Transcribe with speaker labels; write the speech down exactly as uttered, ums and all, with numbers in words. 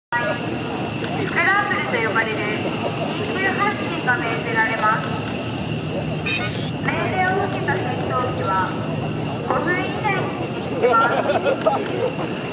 Speaker 1: スクランブルと呼ばれる緊急発進が命じられます。命令を受けた戦闘機はごふん以内に帰ってきます。